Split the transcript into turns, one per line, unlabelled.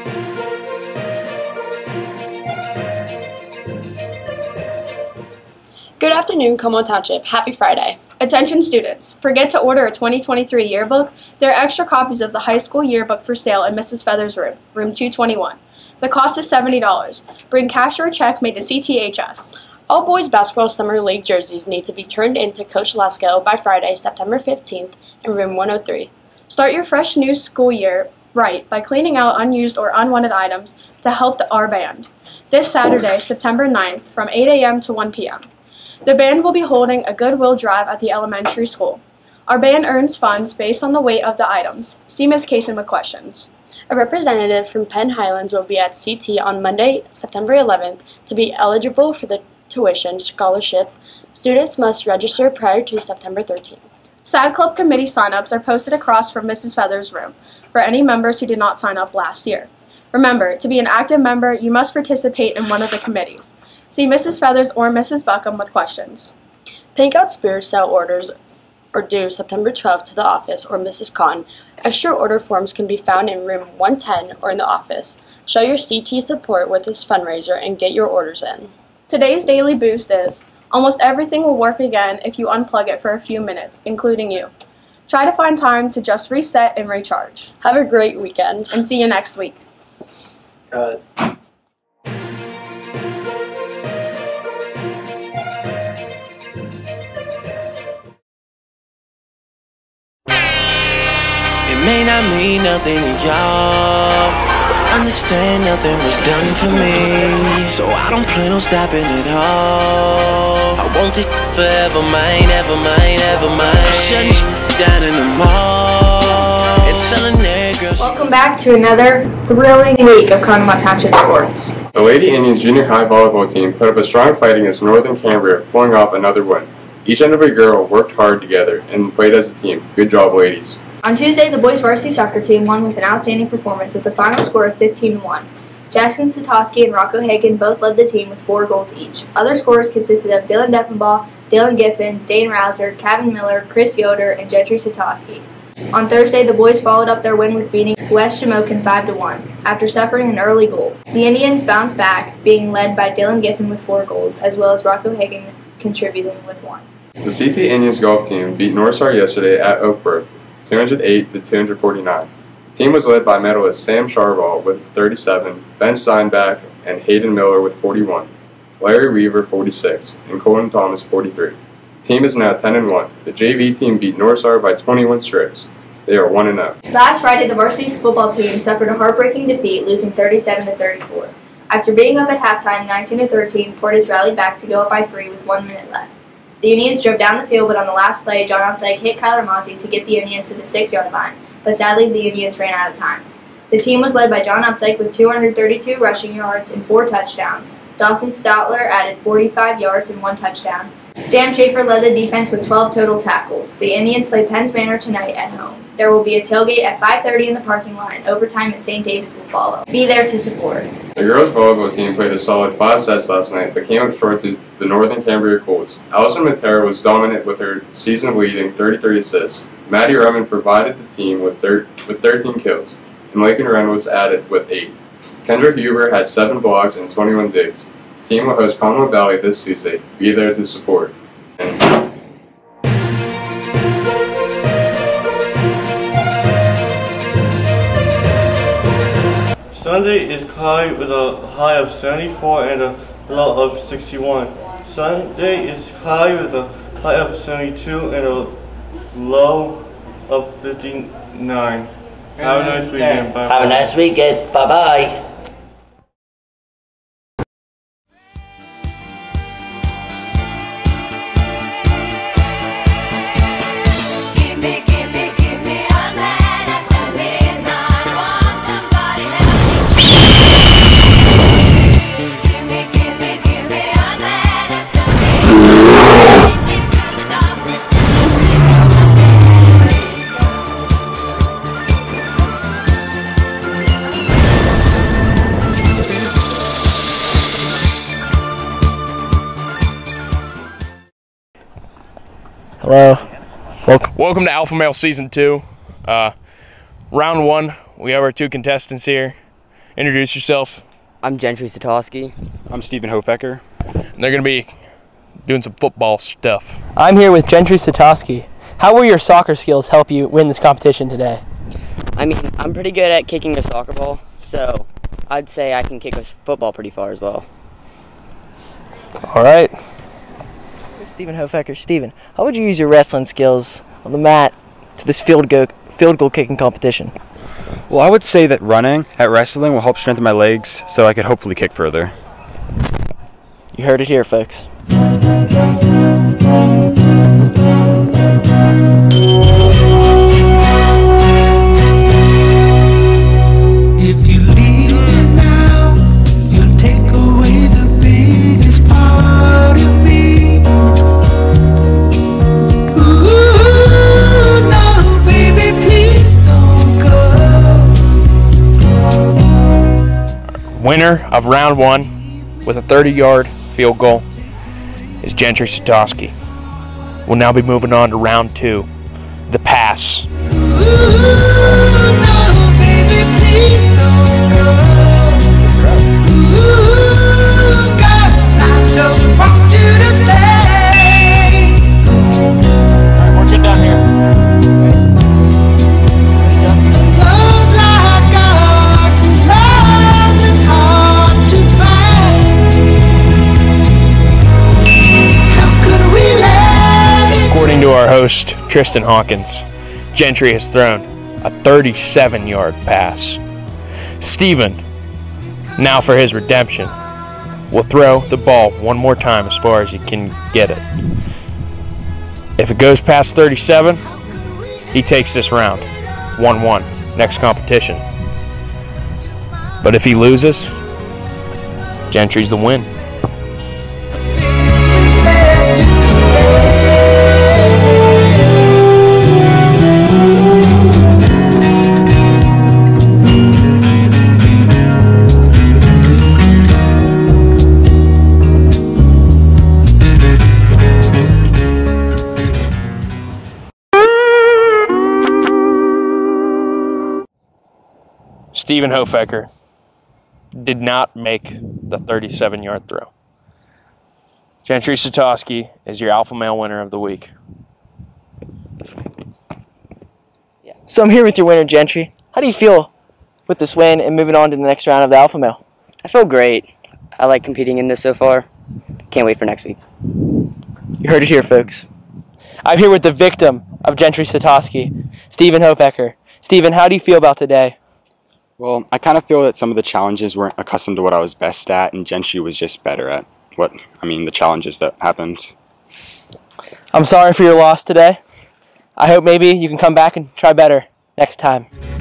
Good afternoon, Como Township. Happy Friday.
Attention students, forget to order a 2023 yearbook. There are extra copies of the high school yearbook for sale in Mrs. Feather's room, room 221. The cost is $70. Bring cash or a check made to CTHS.
All boys basketball summer league jerseys need to be turned in to Coach Lesko by Friday, September 15th in room 103.
Start your fresh new school year right by cleaning out unused or unwanted items to help our band. This Saturday, September 9th from 8 a.m. to 1 p.m. The band will be holding a goodwill drive at the elementary school. Our band earns funds based on the weight of the items. See Ms. Kaysen with questions.
A representative from Penn Highlands will be at CT on Monday, September 11th. To be eligible for the tuition scholarship, students must register prior to September 13th.
SAD Club committee sign-ups are posted across from Mrs. Feather's room for any members who did not sign up last year. Remember, to be an active member, you must participate in one of the committees. See Mrs. Feathers or Mrs. Buckham with questions.
Pink Out Spirit Sale orders are due September 12th to the office or Mrs. Kahn. Extra order forms can be found in room 110 or in the office. Show your CT support with this fundraiser and get your orders in.
Today's daily boost is, almost everything will work again if you unplug it for a few minutes, including you. Try to find time to just reset and recharge.
Have a great weekend.
And see you next week.
Cut.
It may not mean nothing to y'all, but understand nothing was done for me, so I don't plan on stopping at all. I want this forever, mine, ever mine, ever mine. I'm shutting down in the mall and telling their girls.
Welcome back to another thrilling week of Contownian Township sports.
The Lady Indians junior high volleyball team put up a strong fight against Northern Cambria, pulling off another win. Each and every girl worked hard together and played as a team. Good job, ladies.
On Tuesday, the boys varsity soccer team won with an outstanding performance with a final score of 15-1. Jackson Satoski and Rocco Hagen both led the team with 4 goals each. Other scorers consisted of Dylan Deffenbaugh, Dylan Giffen, Dane Rouser, Kevin Miller, Chris Yoder, and Gentry Satoski. On Thursday, the boys followed up their win with beating West Shamokin 5-1 after suffering an early goal. The Indians bounced back, being led by Dylan Giffen with 4 goals, as well as Rocco Hagen contributing with 1.
The CT Indians golf team beat Northstar yesterday at Oakbrook, 208-249. The team was led by medalist Sam Charval with 37, Ben Steinbach and Hayden Miller with 41, Larry Weaver 46, and Colton Thomas 43. The team is now 10-1. The JV team beat Northstar by 21 strokes. They are 1-0.
Last Friday, the varsity football team suffered a heartbreaking defeat, losing 37-34. After being up at halftime 19-13, Portage rallied back to go up by 3 with 1 minute left. The Indians drove down the field, but on the last play, John Updike hit Kyler Mozzie to get the Indians to the 6-yard line, but sadly the Indians ran out of time. The team was led by John Updike with 232 rushing yards and 4 touchdowns. Dawson Stoutler added 45 yards and 1 touchdown. Sam Schaefer led the defense with 12 total tackles. The Indians play Penns Manor tonight at home. There will be a tailgate at 5:30 in the parking lot, and overtime at St. David's will follow. Be there to support.
The girls volleyball team played a solid 5 sets last night, but came up short to the Northern Cambria Colts. Allison Matera was dominant with her season-leading 33 assists. Maddie Roman provided the team with 13 kills, and Lakin Reynolds added with 8. Kendra Huber had 7 blocks and 21 digs. The team will host Conway Valley this Tuesday. Be there to support.
Sunday is cloudy with a high of 74 and a low of 61. Sunday is cloudy with a high of 72 and a low of 59. Have a nice weekend. Bye.
Have a nice weekend. Bye-bye.
Hello. Welcome to Alpha Male Season 2. Round 1, we have our 2 contestants here. introduce yourself.
I'm Gentry Satoski.
I'm Stephen Hofecker.
And they're going to be doing some football stuff.
I'm here with Gentry Satoski. How will your soccer skills help you win this competition today?
I mean, I'm pretty good at kicking a soccer ball, so I'd say I can kick a football pretty far as well.
All right.
Stephen Hofecker. Stephen, how would you use your wrestling skills on the mat to this field goal kicking competition?
Well, I would say that running at wrestling will help strengthen my legs so I could hopefully kick further.
You heard it here, folks.
If you leave me now, you'll take away the biggest part of me. Ooh, no, baby, please don't go.
Winner of round 1 with a 30-yard field goal is Gentry Satoski. We'll now be moving on to round 2, the pass. According to our host, Tristan Hawkins, Gentry has thrown a 37-yard pass. Stephen, now for his redemption, will throw the ball one more time as far as he can get it. If it goes past 37, he takes this round, 1-1, next competition. But if he loses, Gentry's the win. Stephen Hofecker did not make the 37-yard throw. Gentry Satoski is your alpha male winner of the week.
So I'm here with your winner, Gentry. How do you feel with this win and moving on to the next round of the alpha male?
I feel great. I like competing in this so far. Can't wait for next week.
You heard it here, folks. I'm here with the victim of Gentry Satoski, Stephen Hofecker. Stephen, how do you feel about today?
Well, I kind of feel that some of the challenges weren't accustomed to what I was best at, and Gentry was just better at the challenges that happened.
I'm sorry for your loss today. I hope maybe you can come back and try better next time.